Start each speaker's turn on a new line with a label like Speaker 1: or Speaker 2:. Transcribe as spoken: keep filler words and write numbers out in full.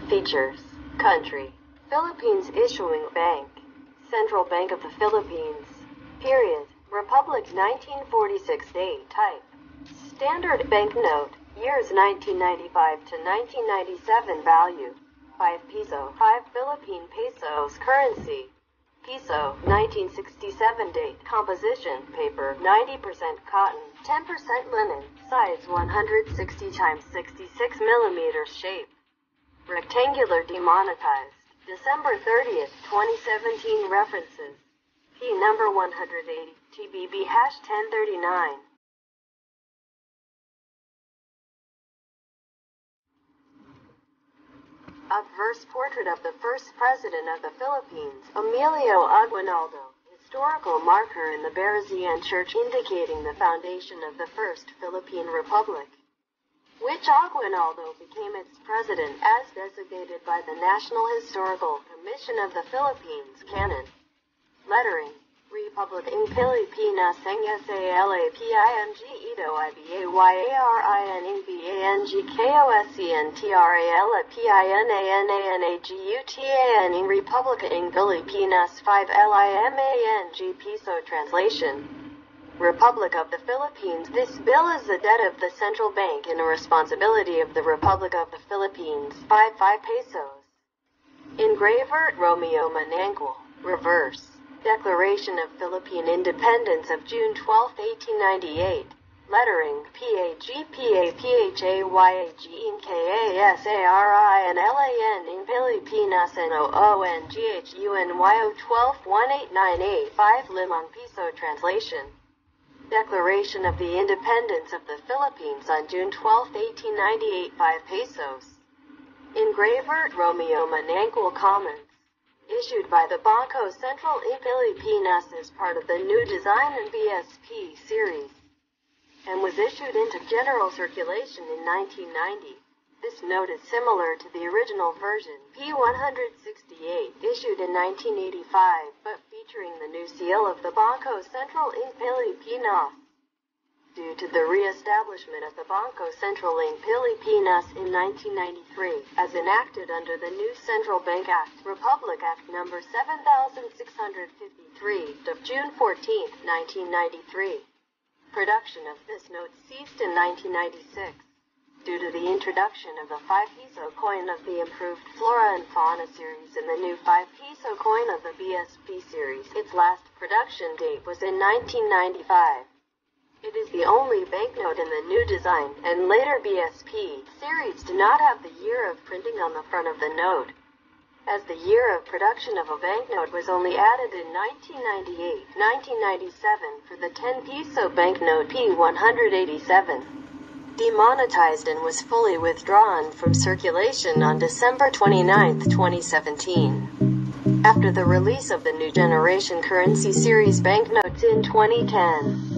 Speaker 1: Features. Country. Philippines issuing bank. Central Bank of the Philippines. Period. Republic nineteen forty-six. Date. Type. Standard banknote. Years nineteen ninety-five to nineteen ninety-seven. Value. five peso. five Philippine pesos. Currency. Peso. nineteen sixty-seven. Date. Composition. Paper. ninety percent cotton. ten percent linen. Size one hundred sixty by sixty-six millimeters. Shape. Rectangular. Demonetized. December thirtieth, twenty seventeen. References. P number one hundred eighty. T B B hash ten thirty-nine. Obverse portrait of the first president of the Philippines, Emilio Aguinaldo. Historical marker in the Berrizian Church indicating the foundation of the first Philippine Republic, which Aguinaldo became its president as designated by the National Historical Commission of the Philippines. Canon. Lettering. Republic ng Pilipinas ng Salaping Ito Ibayarin ng Banganagutran ng Republic ng Pilipinas five Limang Piso. Translation. Republic of the Philippines. This bill is the debt of the central bank and a responsibility of the Republic of the Philippines. five five pesos. Engraver. Romeo Manangkul. Reverse. Declaration of Philippine Independence of June twelfth, eighteen ninety-eight. Lettering. P A G P A P H A Y A G N K A S A R I N L A N ng Pilipinas N O O N G H U N Y O twelve one eight nine eight five Limang Piso. Translation. Declaration of the Independence of the Philippines on June twelfth, eighteen ninety-eight. five pesos. Engraver. Romeo Manangkul. Comments. Issued by the Bangko Sentral ng Pilipinas as part of the new design and B S P series, and was issued into general circulation in nineteen ninety. This note is similar to the original version, P one sixty-eight, issued in nineteen eighty-five, but featuring the new seal of the Bangko Sentral ng Pilipinas. Due to the re-establishment of the Bangko Sentral ng Pilipinas in nineteen ninety-three, as enacted under the new Central Bank Act, Republic Act number seven thousand six hundred fifty-three, of June fourteenth, nineteen ninety-three. Production of this note ceased in nineteen ninety-six, due to the introduction of the five peso coin of the improved Flora and Fauna series and the new five peso coin of the B S P series. Its last production date was in nineteen ninety-five. It is the only banknote in the new design, and later B S P series do not have the year of printing on the front of the note, as the year of production of a banknote was only added in nineteen ninety-eight nineteen ninety-seven for the ten peso banknote P one eighty-seven. Demonetized and was fully withdrawn from circulation on December twenty-ninth, twenty seventeen. After the release of the new generation currency series banknotes in twenty ten.